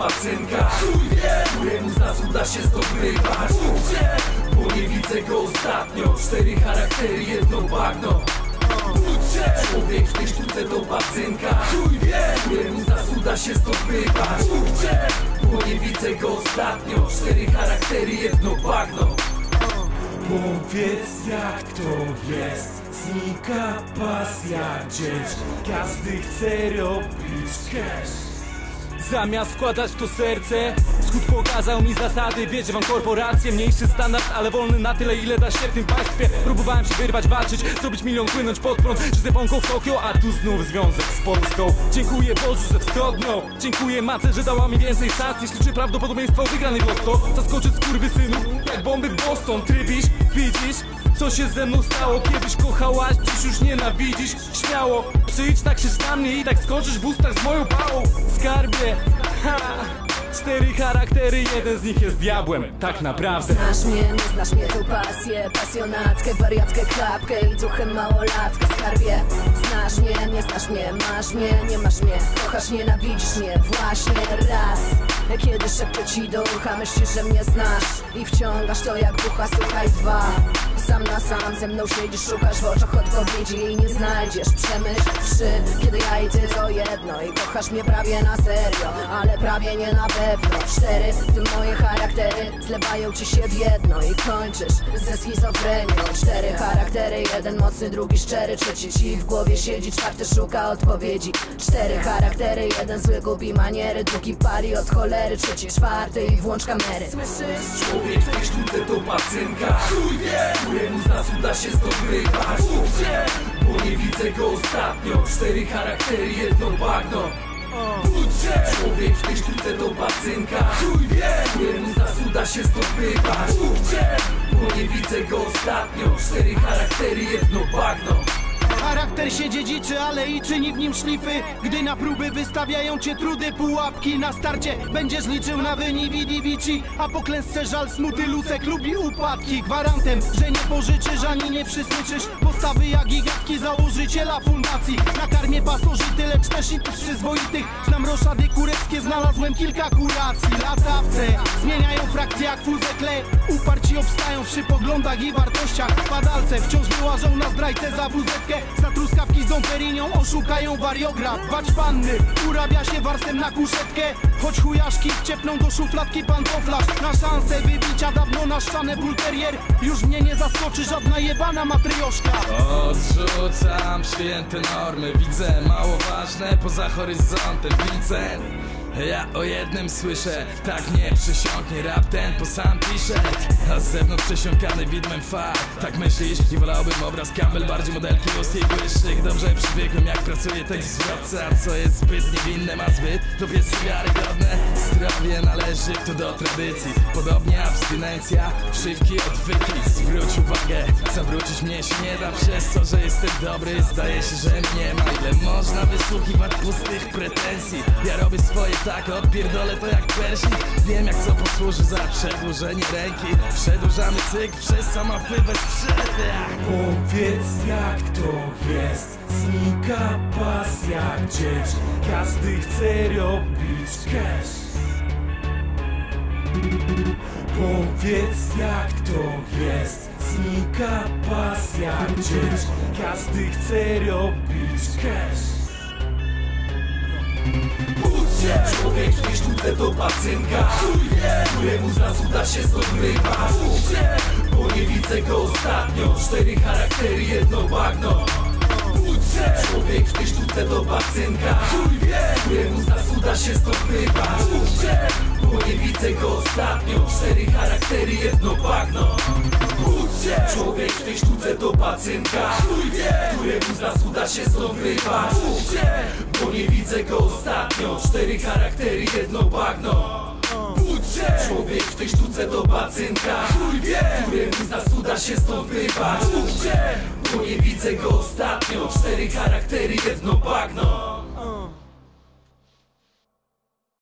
pacynka, chuj wie, któremu z nas uda się zdobrywać. Gdzie? Bo nie widzę go ostatnio. 4 charaktery, jedno bagno. Gdzie? Człowiek w tej sztuce to pacynka, chuj wie, któremu z nas uda się zdobrywać. Gdzie? Bo nie widzę go ostatnio. 4 charaktery, jedno bagno. Powiedz jak to jest, znika pasja gdzieś, każdy chce robić cash. Zamiast wkładać w to serce, wschód pokazał mi zasady. Wiecie wam korporacje, mniejszy standard, ale wolny na tyle ile da się w tym państwie. Próbowałem się wyrwać, walczyć, zrobić milion, płynąć pod prąd. Czy zeponką w Tokio, a tu znów związek z Polską. Dziękuję Bożu, że wschodnią. Dziękuję matce, że dała mi więcej szans niż liczy prawdopodobieństwo wygranej w lotto. Zaskoczyć skurwysynów, jak bomby Boston. Trybisz, widzisz, co się ze mną stało. Kiedyś kochałaś, dziś już nienawidzisz. Śmiało, przyjdź tak się na mnie i tak skończysz w ustach z moją pałą. Skarbie, ha, 4 charaktery, jeden z nich jest diabłem, tak naprawdę. Znasz mnie, nie znasz mnie, tą pasję, pasjonatkę, wariatkę, klapkę i trochę małolatkę. Skarbie, znasz mnie, nie znasz mnie, masz mnie, nie masz mnie, kochasz, nienawidzisz mnie, właśnie raz. Kiedy szepczę ci do ucha, myślisz, że mnie znasz i wciągasz to jak bucha, słuchaj 2. Sam na sam ze mną siedzisz, szukasz w oczach odpowiedzi i nie znajdziesz. Przemyśl 3, kiedy ja i ty to jedno i kochasz mnie prawie na serio, ale prawie nie na pewno. 4, ty moje charaktery zlewają ci się w jedno i kończysz ze schizofrenią. 4 charaktery, jeden mocny, drugi szczery, trzeci ci w głowie siedzi, 4 szuka odpowiedzi. 4 charaktery, jeden zły gubi maniery, drugi pali od cholery, trzeci 4 i włącz kamery. Słyszysz? Człowiek w tej sztuce to pacynka, chuj wie, któremu z nas uda się zdobrywać. Gdzie? Bo nie widzę go ostatnio. 4 charaktery, jedno bagno. Gdzie? Człowiek w tej sztuce to pacynka, chuj wie, któremu z nas uda się zdobrywać. Gdzie? Bo nie widzę go ostatnio. 4 charaktery, jedno bagno. Charakter się dziedziczy, ale i czyni w nim szlify. Gdy na próby wystawiają cię trudy, pułapki na starcie będziesz liczył na wynik Vici, a po klęsce żal, smuty, lucek lubi upadki. Gwarantem, że nie pożyczysz ani nie przysłyczysz postawy jak gigatki założyciela fundacji. Na karmie pasożyty, lecz też i przyzwoitych. Znam roszady kureckie, znalazłem kilka kuracji. Latawce zmieniają frakcje jak fuzekle, uparci obstają przy poglądach i wartościach. Padalce wciąż wyłażą na zdrajcę za wuzetkę. Za truskawki z Dom Perignon oszukają wariograf. Bacz panny, urabia się warstem na kuszetkę, choć chujaszki wciepną do szufladki pantoflarz. Na szansę wybicia dawno naszczane bulterier, już mnie nie zaskoczy żadna jebana matrioszka. Odrzucam przyjęte normy, widzę mało ważne poza horyzontem. Vincent, ja o jednym słyszę, tak nie przysiągnie rap ten, po sam t-shirt, a z zewnątrz przesiąkany widmem fakt. Tak myślisz i wolałbym obraz Campbell, bardziej modelki ustej błyszczyk. Dobrze przywykłem jak pracuje tekst zwrotca, co jest zbyt niewinne, ma zbyt to piesy wiarygodne. Zdrowie należy to do tradycji, podobnie abstynencja, szybki odwyki. Zwróć uwagę, zawrócić mnie się nie da przez to, że jestem dobry. Zdaje się, że nie ma, ile można wysłuchiwać pustych pretensji. Ja robię swoje tak, odpierdolę to jak persik. Wiem jak co posłuży za przedłużenie ręki. Przedłużamy cykl przez samopływ bez przerwy. Powiedz jak to jest, znika pasja gdzieś, każdy chce robić cash. Powiedz jak to jest, znika pasja gdzieś, każdy chce robić cash. Gdzie? Człowiek w tej sztuce to pacynka, chuj wie, któremu z nas uda się zdobrywać. Gdzie? Bo nie widzę go ostatnio. 4 charaktery, jedno bagno. Gdzie? Człowiek w tej sztuce to pacynka, chuj wie, któremu z nas uda się zdobrywać. Gdzie? Bo nie widzę go ostatnio. 4 charaktery, jedno bagno. Gdzie? Człowiek w tej sztuce to pacynka, chuj wie, któremu z nas uda się zdobrywać. Gdzie? Bo nie widzę go ostatnio. 4 charaktery, jedno bagno. Gdzie? Człowiek w tej sztuce to pacynka, chuj wie, któremu z nas uda się zdobrywać. Gdzie? Bo nie widzę go ostatnio. 4 charaktery, jedno bagno.